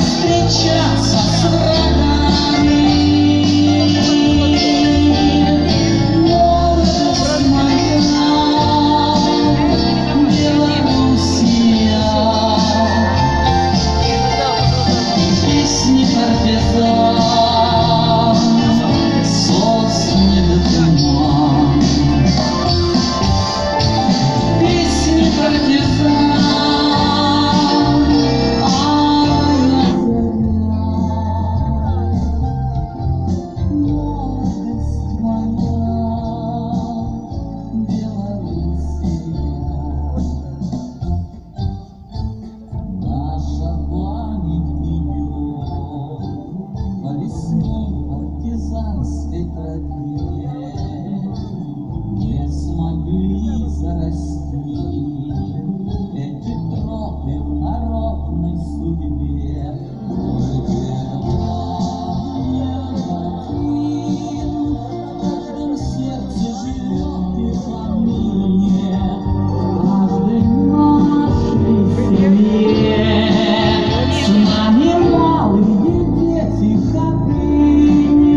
встречаться с врагами. Молодость моя, Белоруссия, песни партизан, сосны да туман. Песни партизан, не смогли зарасти эти тропы в народной судьбе. Мой герой один, в каждом сердце живет и поныне, в каждой нашей семье. С нами малые дети ходыни.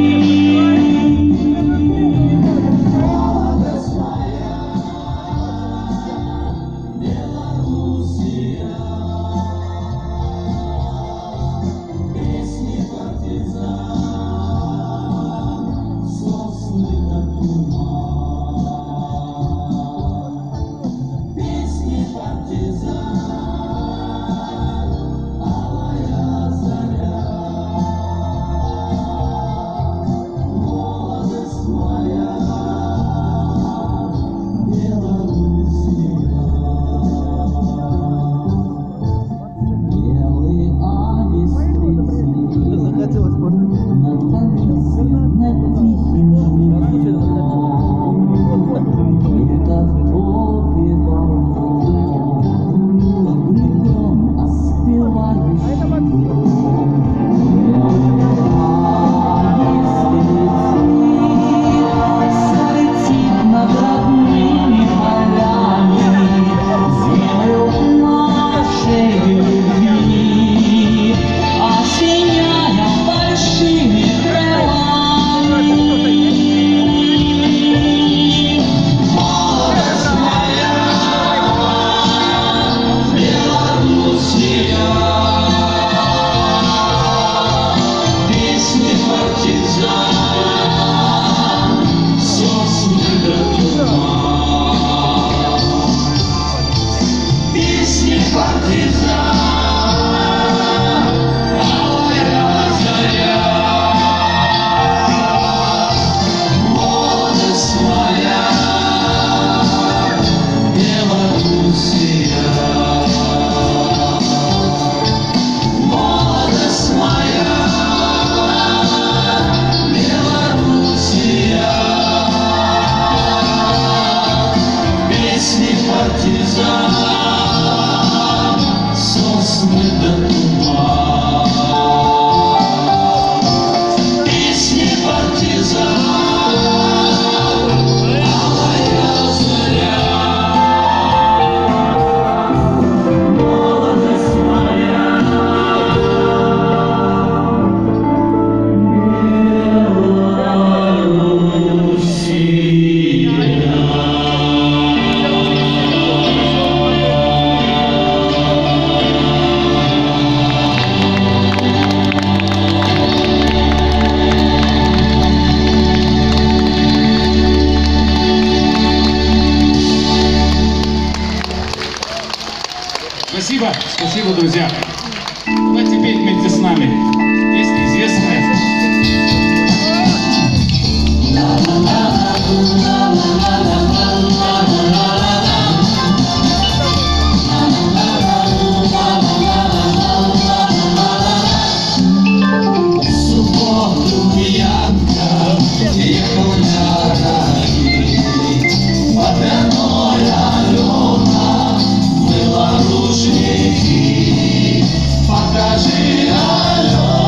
Спасибо, спасибо, друзья. Давайте петь вместе с нами. Песня известная. Покажи, алло.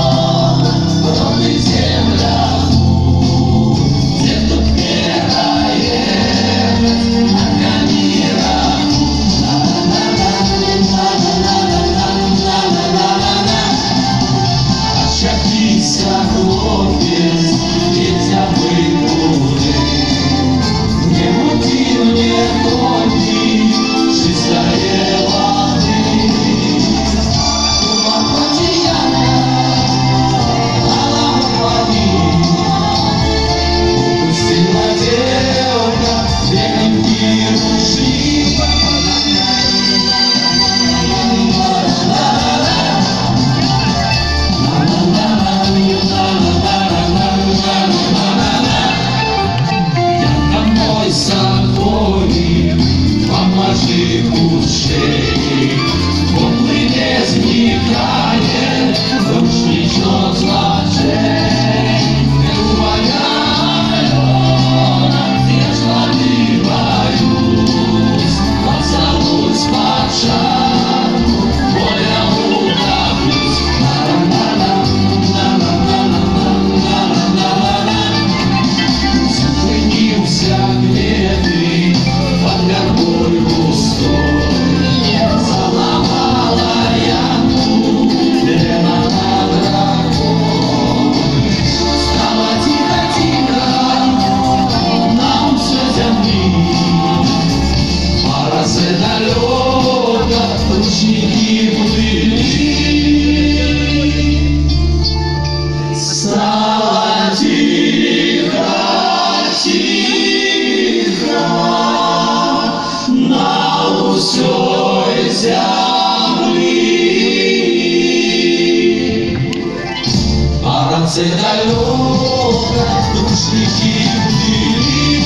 сердце далекой ручники были.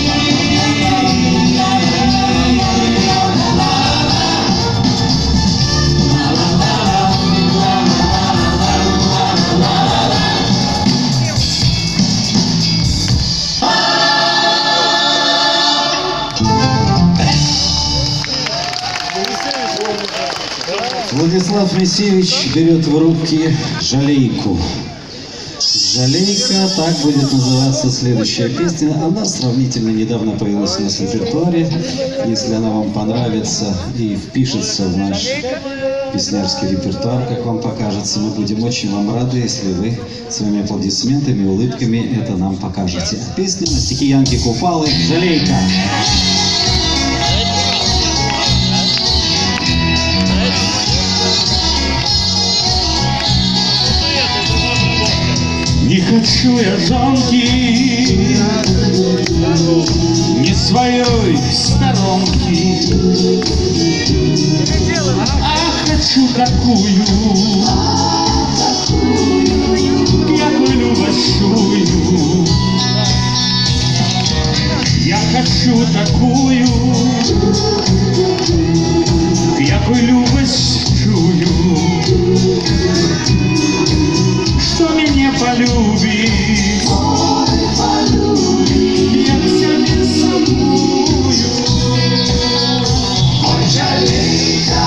Владислав Месевич берет в руки жалейку. «Жалейка», так будет называться следующая песня. Она сравнительно недавно появилась у нас в репертуаре. Если она вам понравится и впишется в наш песнярский репертуар, как вам покажется, мы будем очень вам рады, если вы своими аплодисментами, улыбками это нам покажете. Песня на стихи Янки Купалы «Жалейка». Не хочу я жонки, не своей сторонки, а хочу такую, якую большую. Я хочу такую, якую любовь чую, что меня полюбит, я вся не самую. Ой, жалейка,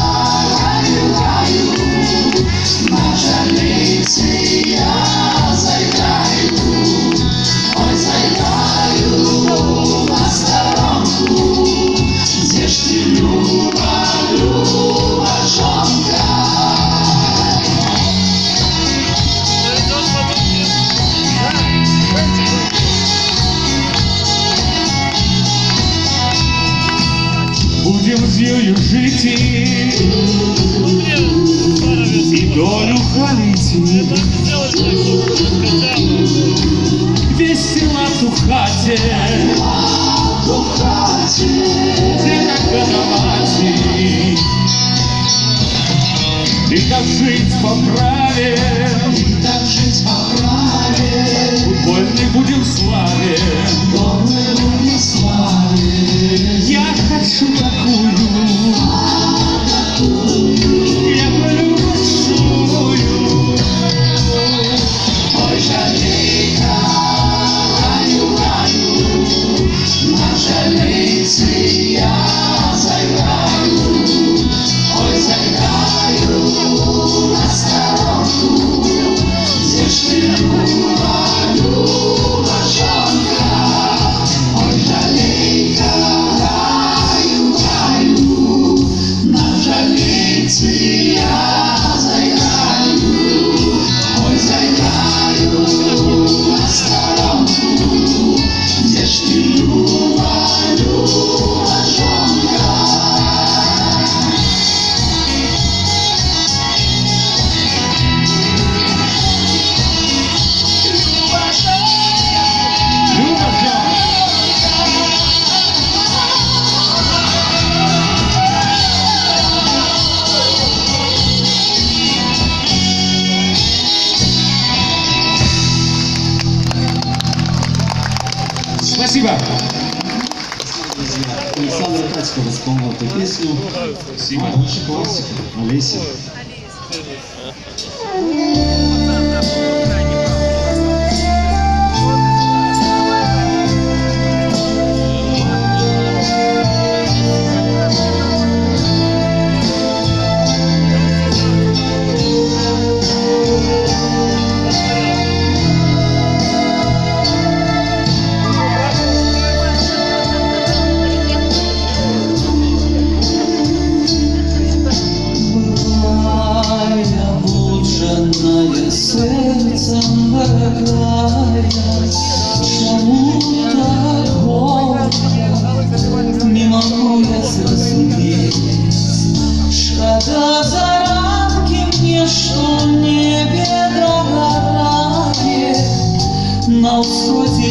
раю, на жалейце я заиграю. Ой, заиграю на сторонку, где ж ты, Люба, Любашонка. Будем с нею жить и долю хвалить, весело в хате, где так годовать, и как жить по праве, футбольной будем славе. Я хочу такую, я большую. Ой, жалейка, раю, на жалейце я заиграю. Ой, заиграю на сторонку, где ж ты, Люба, Любашонка. Ой, жалейка, раю, на жалейце я заиграю. Ой, заиграю на сторонку, где ж ты, Люба, Любашонка. Спасибо. Александр Катьков исполнил эту песню. Спасибо. Очень классика. Олеся. Сердцем дорогая, чему так горько, не могу я зрозуметь. Шкода за ранки мне, что в небе дорогая, на усходе